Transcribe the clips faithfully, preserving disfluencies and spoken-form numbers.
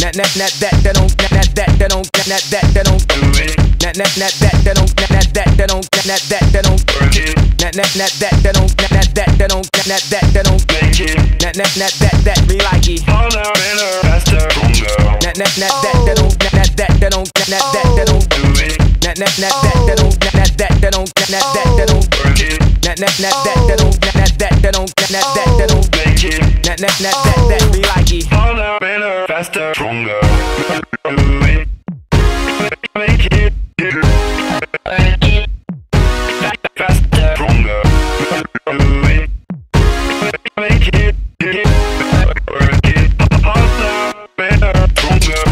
That that that that that don't that that that that don't that that that that don't that that that that that don't that that that that don't that that that that don't that that that that that don't that that that that don't that that that that don't that that that that that me like it. Harder, better, faster, stronger. That that that that that don't that that that that don't that that that that don't that that that that that don't that that that that don't that that that that don't that that that that that don't that that that that don't that that that that don't that that that that that me like it. Harder, better, faster, stronger. Make it, make it faster, stronger. Make it, work it harder, better, stronger.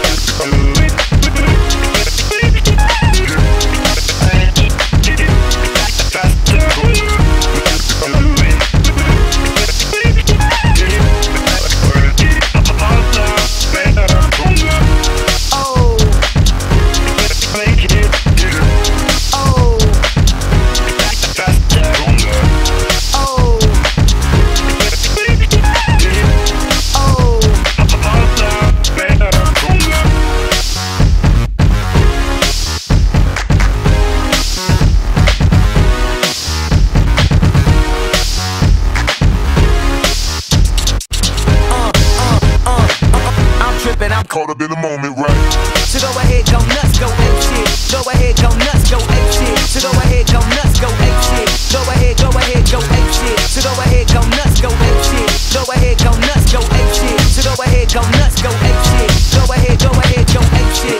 Caught up in the moment, right? So go ahead, go nuts, go ape shit. Go ahead, go nuts, go ape shit. So go ahead, go nuts, go ape shit. Go ahead, go ahead, go ape shit. So go ahead, go nuts, go ape shit. Go ahead, go nuts, go ape shit. So go ahead, go nuts, go ape shit. Go ahead, go ahead, go ape shit.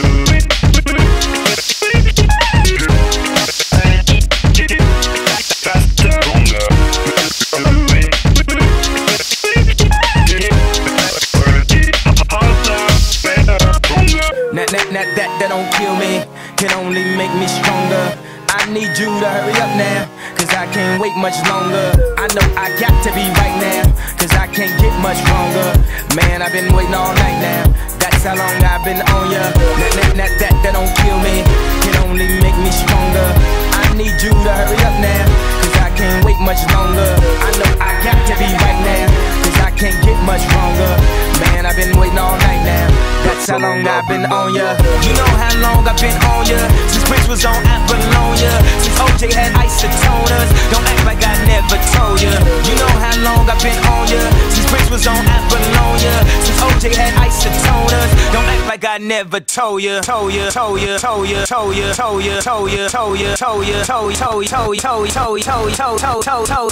That, that, that, that, that don't kill me, can only make me stronger. I need you to hurry up now, cause I can't wait much longer. I know I got to be right now, cause I can't get much stronger. Man, I've been waiting all night now, that's how long I've been on ya. That, that, that, that, that don't kill me, can only make me stronger. I need you to hurry up now, cause I can't wait much longer. I know I got to be right now, cause I can't get much stronger. Man, I've been waiting all night now, that's how long I've been on ya. You know how long I've been on ya, since Prince was on Apollonia, since O J had isotoners. Don't act like I never told ya. You know how long I've been on ya, since Prince was on Apollonia, since O J had isotoners. Don't act like I never told ya. Told ya, told ya, told ya, told ya, told ya, told ya, told ya, told ya, told ya, told ya, told ya, told ya, told ya, told ya, told ya, told ya,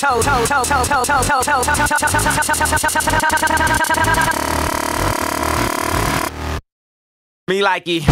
told ya. Me like it.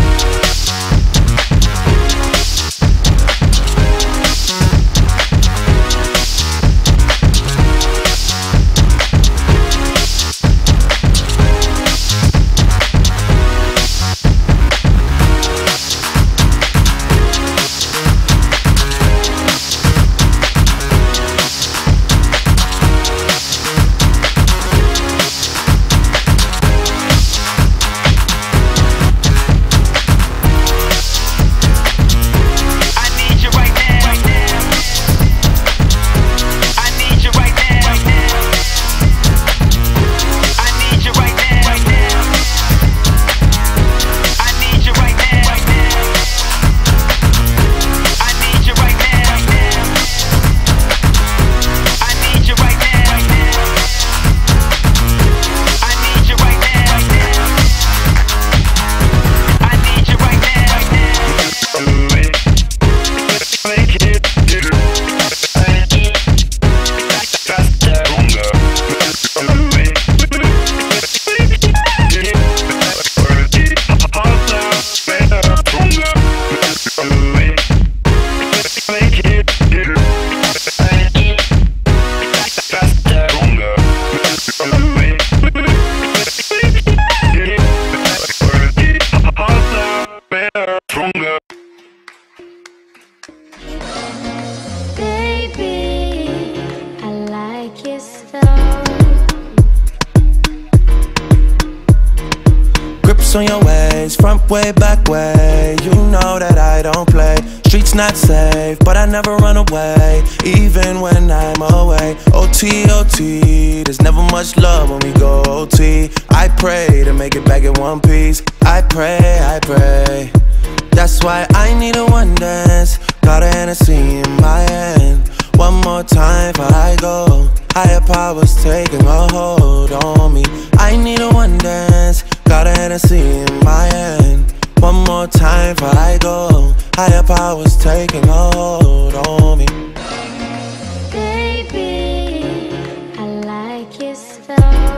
On your ways, front way, back way. You know that I don't play. Streets not safe, but I never run away, even when I'm away. O T, O T, there's never much love when we go O T. I pray to make it get one piece. I pray, I pray. That's why I need a one dance. Got a Hennessy in my hand. One more time before I go. Higher powers taking a hold on me. I need a one dance. Got a Hennessy in my hand. One more time before I go. Higher powers taking a hold on me. Baby, I like you so.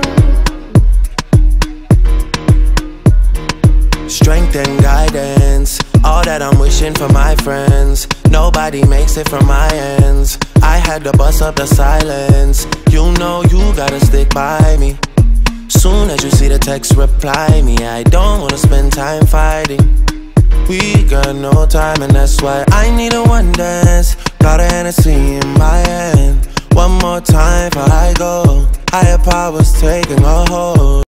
Strength and guidance, all that I'm wishing for my friends. Nobody makes it from my ends. I had to bust up the silence. You know you gotta stick by me. Soon as you see the text, reply me. I don't wanna spend time fighting. We got no time and that's why I need a one dance. Got a Hennessy in my hand. One more time before I go. Higher powers taking a hold.